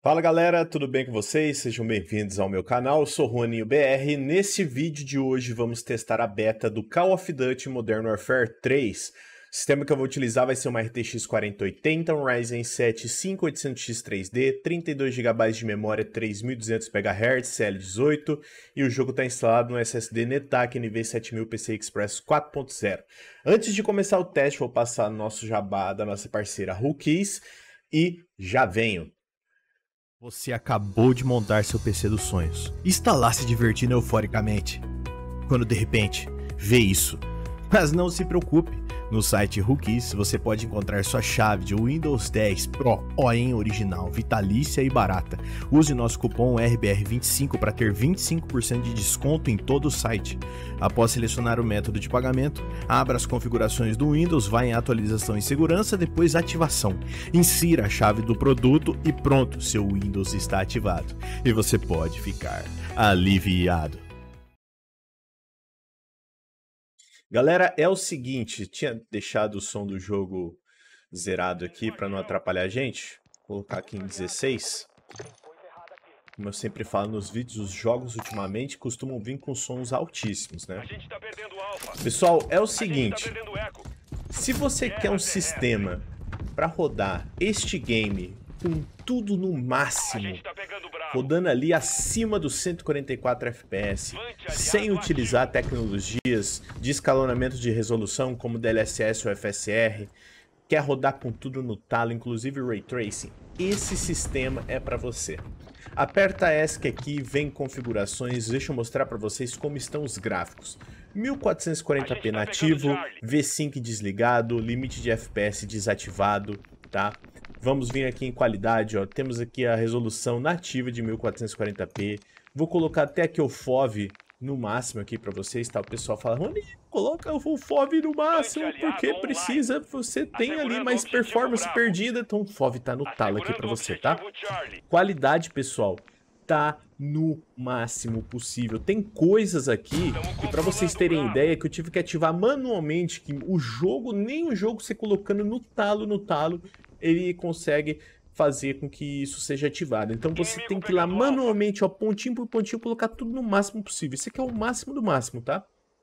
Fala galera, tudo bem com vocês? Sejam bem-vindos ao meu canal, eu sou Juaninho BR. Nesse vídeo de hoje vamos testar a beta do Call of Duty Modern Warfare 3. O sistema que eu vou utilizar vai ser uma RTX 4080, um Ryzen 7 5800X 3D, 32 GB de memória, 3200 MHz, CL18 e o jogo está instalado no SSD NetAC NV7000 PCI Express 4.0. Antes de começar o teste, vou passar nosso jabá da nossa parceira Rookies e já venho. Você acabou de montar seu PC dos sonhos e está lá se divertindo euforicamente, quando de repente vê isso. Mas não se preocupe, no site Rookies você pode encontrar sua chave de Windows 10 Pro OEM original, vitalícia e barata. Use nosso cupom RBR25 para ter 25% de desconto em todo o site. Após selecionar o método de pagamento, abra as configurações do Windows, vá em atualização e segurança, depois ativação. Insira a chave do produto e pronto, seu Windows está ativado. E você pode ficar aliviado. Galera, é o seguinte, tinha deixado o som do jogo zerado aqui para não atrapalhar a gente. Vou colocar aqui em 16. Como eu sempre falo nos vídeos, os jogos ultimamente costumam vir com sons altíssimos, né? Pessoal, é o seguinte, se você quer um sistema para rodar este game com tudo no máximo, rodando ali acima dos 144 FPS, sem utilizar tecnologias de escalonamento de resolução como DLSS ou FSR, quer rodar com tudo no talo, inclusive Ray Tracing, esse sistema é para você. Aperta ESC aqui, vem configurações, deixa eu mostrar para vocês como estão os gráficos. 1440p nativo, V-Sync desligado, limite de FPS desativado, tá? Vamos vir aqui em qualidade, ó. Temos aqui a resolução nativa de 1440p. Vou colocar até aqui o FOV no máximo aqui para vocês, tá? O pessoal fala, Rony, coloca o FOV no máximo, porque precisa, você tem ali mais performance perdida. Então o FOV tá no talo aqui para você, tá? Qualidade, pessoal, tá no máximo possível. Tem coisas aqui que, para vocês terem ideia, que eu tive que ativar manualmente, que o jogo, nem o jogo você colocando no talo, ele consegue fazer com que isso seja ativado. Então você tem que ir lá manualmente, ó, pontinho por pontinho, colocar tudo no máximo possível. Esse aqui é o máximo do máximo, tá?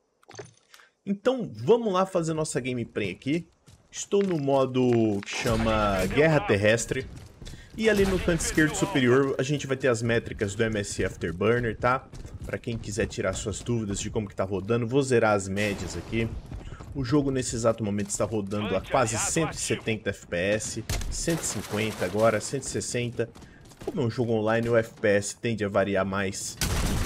Então vamos lá fazer nossa gameplay aqui. Estou no modo que chama Guerra Terrestre. E ali no canto esquerdo superior a gente vai ter as métricas do MSI Afterburner, tá? Para quem quiser tirar suas dúvidas de como que tá rodando, vou zerar as médias aqui. O jogo nesse exato momento está rodando a quase 170 FPS, 150 agora, 160. Como é um jogo online, o FPS tende a variar mais.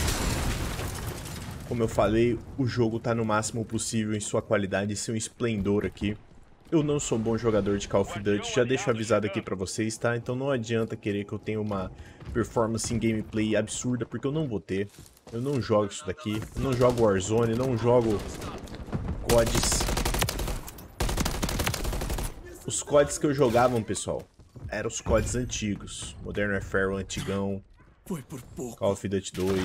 Como eu falei, o jogo está no máximo possível em sua qualidade e seu esplendor aqui. Eu não sou um bom jogador de Call of Duty, já deixo avisado aqui pra vocês, tá? Então não adianta querer que eu tenha uma performance em gameplay absurda, porque eu não vou ter. Eu não jogo isso daqui, eu não jogo Warzone, não jogo CODs. Os CODs que eu jogava, pessoal, eram os CODs antigos. Modern Warfare, o antigão. Call of Duty 2.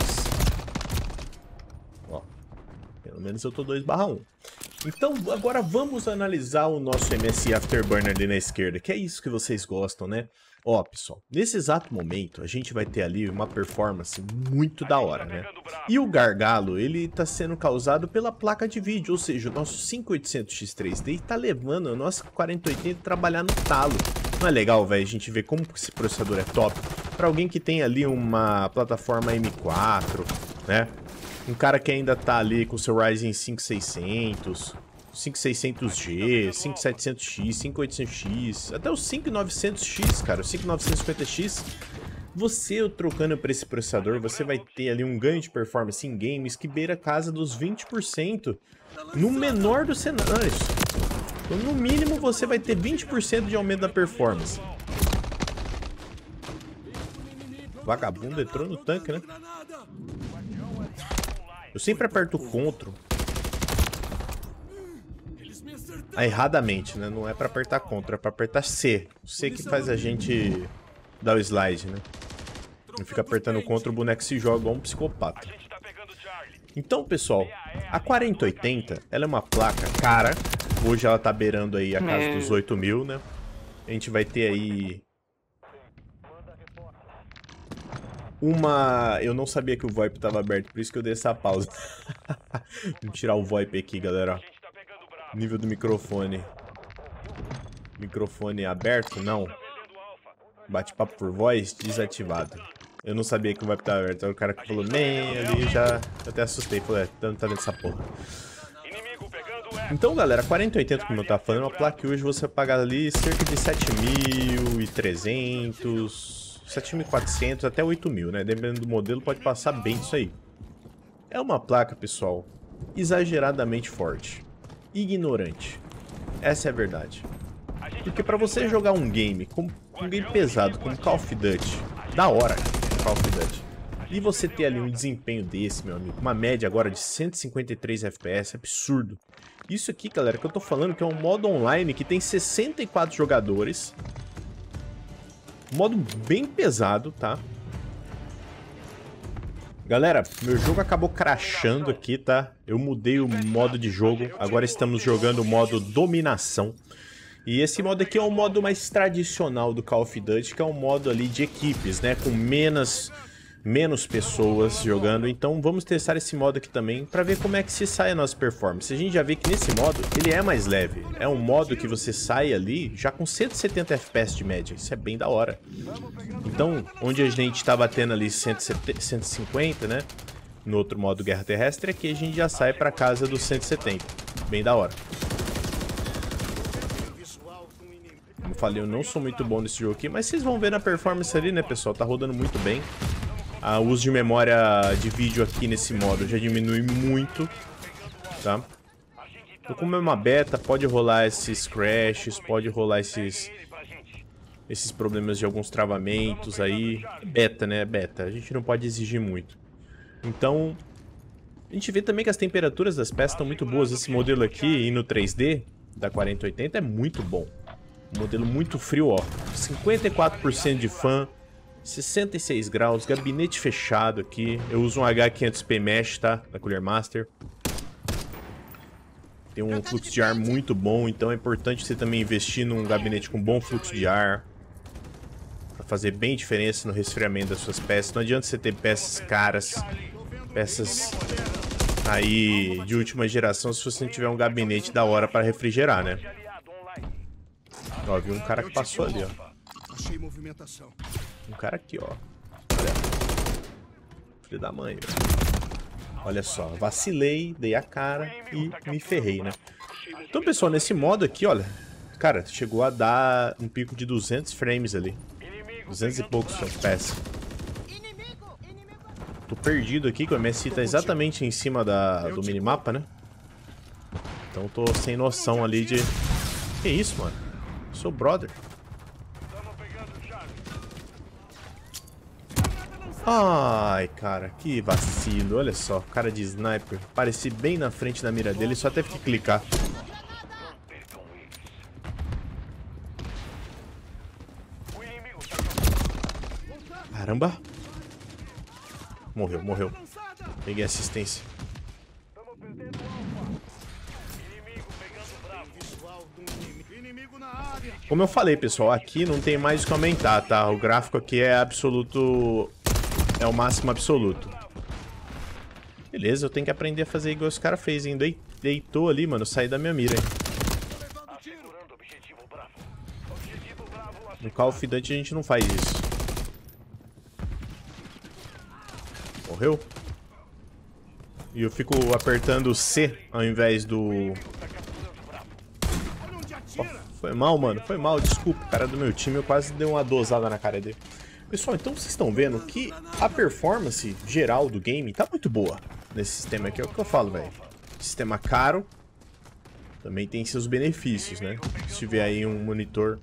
Ó, pelo menos eu tô 2/1. Então, agora vamos analisar o nosso MSI Afterburner ali na esquerda, que é isso que vocês gostam, né? Ó, pessoal, nesse exato momento, a gente vai ter ali uma performance muito da hora, né? E o gargalo, ele tá sendo causado pela placa de vídeo, ou seja, o nosso 5800X 3D tá levando o nosso 4080 a trabalhar no talo. Não é legal, velho, a gente ver como esse processador é top? Para alguém que tem ali uma plataforma M4, né? Um cara que ainda tá ali com o seu Ryzen 5600, 5600G, 5700X, 5800X, até o 5900X, cara, o 5950X. Você trocando por esse processador, você vai ter ali um ganho de performance em games que beira a casa dos 20%, no menor dos cenários. Então, no mínimo, você vai ter 20% de aumento da performance. Vagabundo entrou no tanque, né? Eu sempre aperto o CTRL erradamente, né? Não é pra apertar CTRL, é pra apertar C. O C que faz a gente dar o slide, né? Não fica apertando o CTRL, o boneco se joga igual um psicopata. Então, pessoal, a 4080, ela é uma placa cara. Hoje ela tá beirando aí a casa dos 8.000, né? A gente vai ter aí Eu não sabia que o VoIP tava aberto, por isso que eu dei essa pausa. Vamos tirar o VoIP aqui, galera. Nível do microfone. Microfone aberto? Não. Bate-papo por voz desativado. Eu não sabia que o VoIP tava aberto. Aí o cara que falou, nem ali, já até assustei. Falei, não tá vendo essa porra. Então, galera, 4080, como eu tava falando, é uma placa que hoje você vai pagar ali cerca de 7.300, 7.400 até 8.000, né? Dependendo do modelo, pode passar bem disso aí. É uma placa, pessoal, exageradamente forte. Ignorante. Essa é a verdade. Porque pra você jogar um game pesado, como Call of Duty, da hora, Call of Duty, e você ter ali um desempenho desse, meu amigo, uma média agora de 153 FPS, absurdo. Isso aqui, galera, que eu tô falando que é um modo online que tem 64 jogadores. Modo bem pesado, tá? Galera, meu jogo acabou crashando aqui, tá? Eu mudei o modo de jogo, agora estamos jogando o modo dominação. E esse modo aqui é o modo mais tradicional do Call of Duty, que é um modo ali de equipes, né? Com menos pessoas jogando. Então vamos testar esse modo aqui também para ver como é que se sai a nossa performance. A gente já vê que nesse modo ele é mais leve. É um modo que você sai ali já com 170 FPS de média. Isso é bem da hora. Então, onde a gente tá batendo ali 150, né? No outro modo Guerra Terrestre, aqui a gente já sai para casa dos 170. Bem da hora. Como falei, eu não sou muito bom nesse jogo aqui, mas vocês vão ver na performance ali, né, pessoal? Tá rodando muito bem. O uso de memória de vídeo aqui nesse modo já diminui muito, tá? Então, como é uma beta, pode rolar esses crashes, pode rolar esses problemas de alguns travamentos aí. Beta, né? Beta. A gente não pode exigir muito. Então, a gente vê também que as temperaturas das peças estão muito boas. Esse modelo aqui, e no 3D, da 4080, é muito bom. Um modelo muito frio, ó. 54% de fan. 66 graus, gabinete fechado aqui. Eu uso um H500P Mesh, tá? Da Cooler Master. Tem um fluxo de ar muito bom, então é importante você também investir num gabinete com bom fluxo de ar. Pra fazer bem diferença no resfriamento das suas peças. Não adianta você ter peças caras, peças aí de última geração, se você não tiver um gabinete da hora para refrigerar, né? Ó, viu um cara que passou ali, ó. Achei movimentação. Um cara aqui, ó. Olha. Filho da mãe, velho. Olha só, vacilei, dei a cara e me ferrei, né? Então, pessoal, nesse modo aqui, olha. Cara, chegou a dar um pico de 200 frames ali. 200 e poucos FPS. Tô perdido aqui, que o MSI tá exatamente em cima do minimapa, né? Então tô sem noção ali de... Que isso, mano? Sou brother. Ai, cara, que vacilo. Olha só, cara de sniper. Apareci bem na frente da mira dele, só teve que clicar. Caramba. Morreu, morreu. Peguei assistência. Como eu falei, pessoal, aqui não tem mais o que aumentar, tá? O gráfico aqui é absoluto... É o máximo absoluto. Beleza, eu tenho que aprender a fazer igual esse cara fez, hein? Deitou ali, mano. Saí da minha mira, hein? No Call of Duty a gente não faz isso. Morreu? E eu fico apertando o C ao invés do... Oh, foi mal, mano. Foi mal, desculpa. O cara do meu time, eu quase dei uma dosada na cara dele. Pessoal, então vocês estão vendo que a performance geral do game tá muito boa nesse sistema aqui. É o que eu falo, velho. Sistema caro. Também tem seus benefícios, né? Se tiver aí um monitor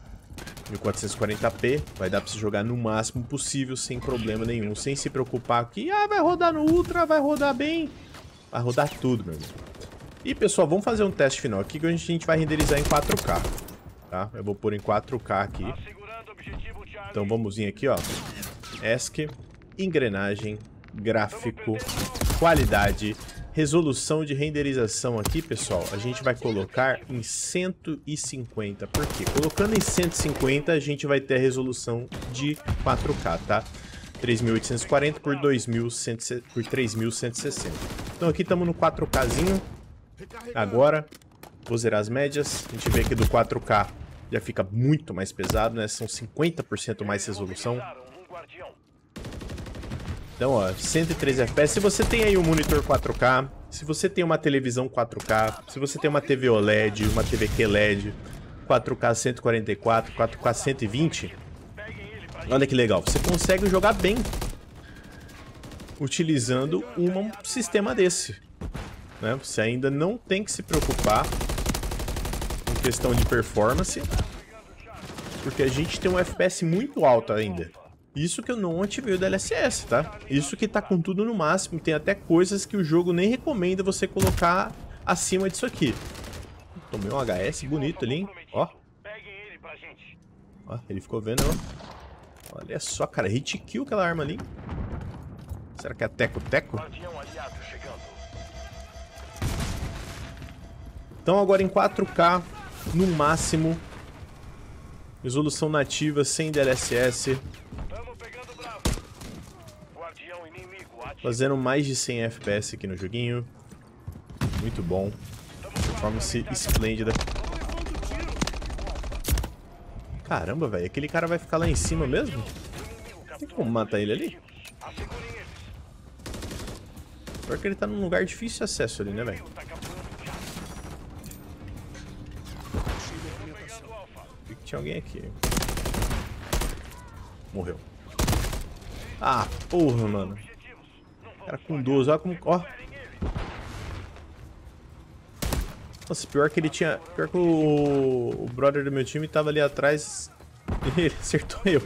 1440p, vai dar pra você jogar no máximo possível, sem problema nenhum. Sem se preocupar que, vai rodar no Ultra, vai rodar bem. Vai rodar tudo, meu amigo. E, pessoal, vamos fazer um teste final aqui, que a gente vai renderizar em 4K. Tá? Eu vou pôr em 4K aqui. Então vamos vir aqui, ó. ESC, engrenagem, gráfico, qualidade, resolução de renderização aqui, pessoal. A gente vai colocar em 150. Por quê? Colocando em 150 a gente vai ter a resolução de 4K, tá? 3.840 por 3.160. Então aqui estamos no 4Kzinho. Agora, vou zerar as médias. A gente vê aqui do 4K já fica muito mais pesado, né? São 50% mais resolução. Então, ó, 103 FPS. Se você tem aí um monitor 4K, se você tem uma televisão 4K, se você tem uma TV OLED, uma TV QLED, 4K 144, 4K 120, olha que legal, você consegue jogar bem utilizando um sistema desse, né? Você ainda não tem que se preocupar em questão de performance, porque a gente tem um FPS muito alto ainda. Isso que eu não ativei o DLSS, tá? Isso que tá com tudo no máximo. Tem até coisas que o jogo nem recomenda você colocar acima disso aqui. Tomei um HS bonito ali, hein? Ó. Ó, ele ficou vendo, ó. Olha só, cara. Hit kill aquela arma ali. Será que é teco-teco? Então agora em 4K, no máximo. Resolução nativa, sem DLSS. Fazendo mais de 100 FPS aqui no joguinho. Muito bom. Performance esplêndida. Caramba, velho. Aquele cara vai ficar lá em cima mesmo? Tem como matar ele ali? Pior que ele tá num lugar difícil de acesso ali, né, velho? Vi que tinha alguém aqui. Morreu. Ah, porra, mano. Cara com 12, olha como... Ó. Nossa, pior que ele tinha... Pior que o brother do meu time tava ali atrás e ele acertou eu.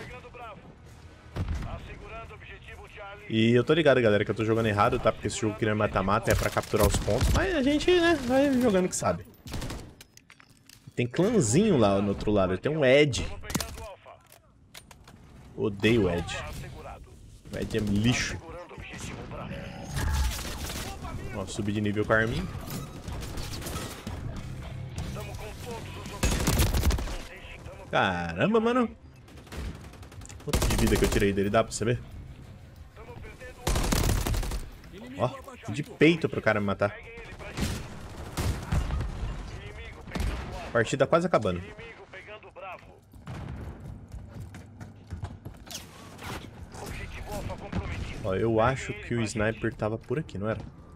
E eu tô ligado, galera, que eu tô jogando errado, tá? Porque esse jogo aqui não é mata-mata, é pra capturar os pontos. Mas a gente, né, vai jogando que sabe. Tem clãzinho lá no outro lado, tem um Ed. Odeio o Ed. O Ed é lixo. Ó, subi de nível com a arminha. Caramba, mano. Quanto de vida que eu tirei dele, dá pra saber? Ó, de peito pro cara me matar. Partida quase acabando. Ó, eu acho que o sniper tava por aqui, não era?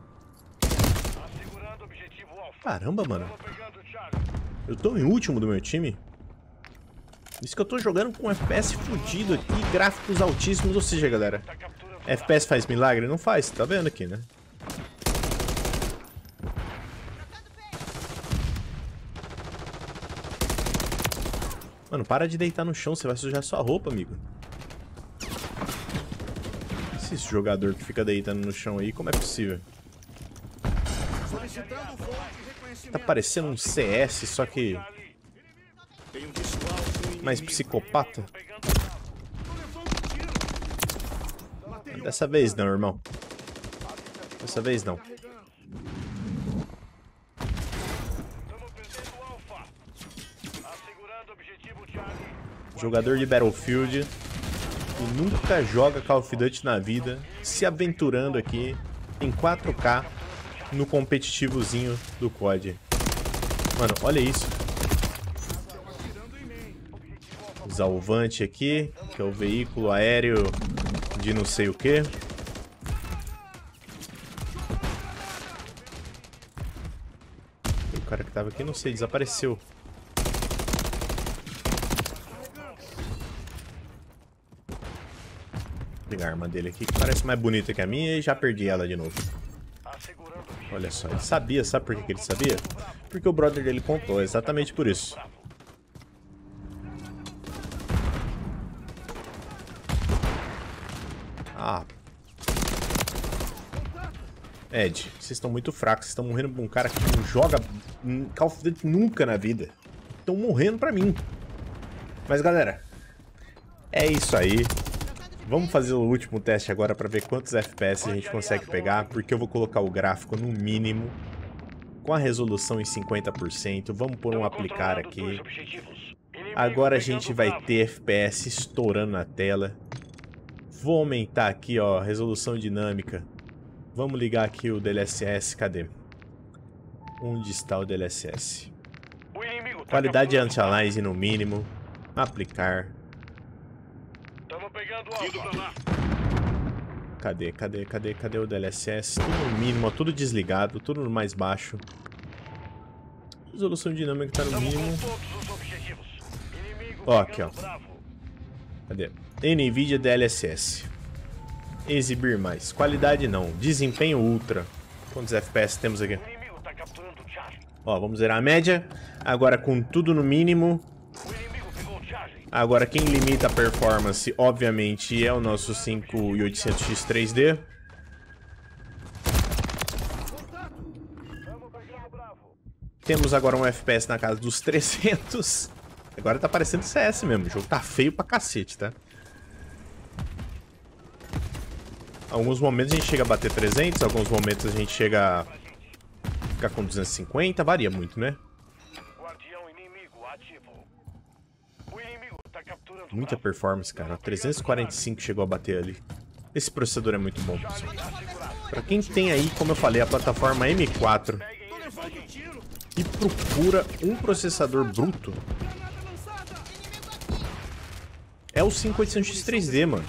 Caramba, mano. Eu tô em último do meu time. Isso que eu tô jogando com FPS fudido aqui, gráficos altíssimos. Ou seja, galera, FPS faz milagre? Não faz, tá vendo aqui, né? Mano, para de deitar no chão, você vai sujar sua roupa, amigo. Esse jogador que fica deitando no chão aí, como é possível? Tá parecendo um CS, só que... mais psicopata. Dessa vez não, irmão. Dessa vez não. Jogador de Battlefield que nunca joga Call of Duty na vida, se aventurando aqui em 4K no competitivozinho do COD. Mano, olha isso. Zalvante aqui, que é o veículo aéreo de não sei o que. O cara que tava aqui, não sei, desapareceu. Vou pegar a arma dele aqui, que parece mais bonita que a minha, e já perdi ela de novo. Olha só, ele sabia, sabe por que ele sabia? Porque o brother dele contou, exatamente por isso. Ah. Ed, vocês estão muito fracos, vocês estão morrendo pra um cara que não joga Call of Duty nunca na vida. Estão morrendo pra mim. Mas galera, é isso aí. Vamos fazer o último teste agora pra ver quantos FPS a gente consegue pegar, porque eu vou colocar o gráfico no mínimo, com a resolução em 50%. Vamos pôr um aplicar aqui. Agora a gente vai ter FPS estourando na tela. Vou aumentar aqui, ó, a resolução dinâmica. Vamos ligar aqui o DLSS, cadê? Onde está o DLSS? Qualidade anti-aliasing no mínimo. Aplicar. Cadê o DLSS? Tudo no mínimo, ó, tudo desligado, tudo no mais baixo. Resolução dinâmica tá no mínimo. Ó, aqui, ó. Cadê? NVIDIA DLSS. Exibir mais. Qualidade não. Desempenho ultra. Quantos FPS temos aqui? Ó, vamos zerar a média. Agora com tudo no mínimo. Agora quem limita a performance, obviamente, é o nosso 5800X 3D. Temos agora um FPS na casa dos 300. Agora tá parecendo CS mesmo. O jogo tá feio pra cacete, tá? Alguns momentos a gente chega a bater 300, alguns momentos a gente chega a ficar com 250, varia muito, né? Muita performance, cara. 345 chegou a bater ali. Esse processador é muito bom, pessoal. Pra quem tem aí, como eu falei, a plataforma M4 e procura um processador bruto, é o 5800X 3D, mano.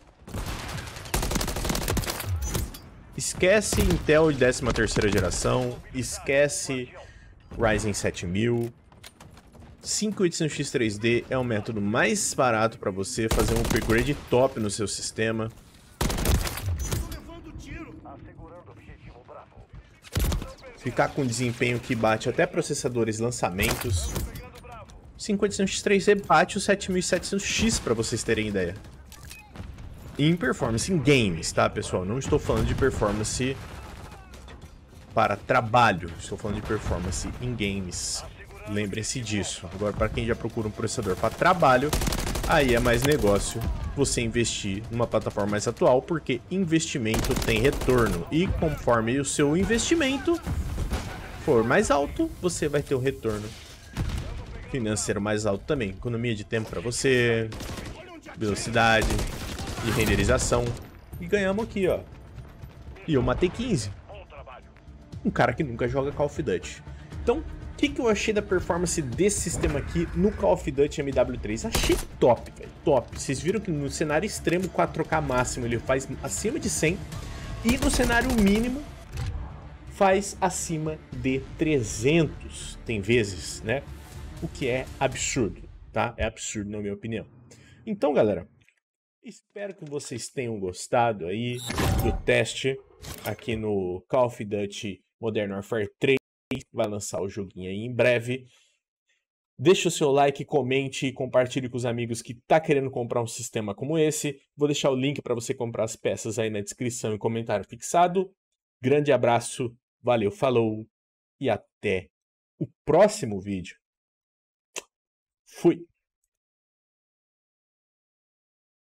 Esquece Intel de 13ª geração, esquece Ryzen 7000. 5800X 3D é o método mais barato para você fazer um upgrade top no seu sistema. Ficar com desempenho que bate até processadores lançamentos. 5800X 3D bate o 7700X, para vocês terem ideia. Em performance em games, tá, pessoal? Não estou falando de performance para trabalho, estou falando de performance em games. Lembrem-se disso. Agora, para quem já procura um processador para trabalho, aí é mais negócio você investir numa plataforma mais atual, porque investimento tem retorno. E conforme o seu investimento for mais alto, você vai ter um retorno financeiro mais alto também. Economia de tempo para você, velocidade de renderização. E ganhamos aqui, ó. E eu matei 15. Um cara que nunca joga Call of Duty. Então, o que eu achei da performance desse sistema aqui no Call of Duty MW3? Achei top, velho, top. Vocês viram que no cenário extremo 4K máximo ele faz acima de 100 e no cenário mínimo faz acima de 300, tem vezes, né? O que é absurdo, tá? É absurdo na minha opinião. Então, galera, espero que vocês tenham gostado aí do teste aqui no Call of Duty Modern Warfare 3. Vai lançar o joguinho aí em breve. Deixa o seu like, comente e compartilhe com os amigos que tá querendo comprar um sistema como esse. Vou deixar o link para você comprar as peças aí na descrição e comentário fixado. Grande abraço, valeu, falou e até o próximo vídeo. Fui!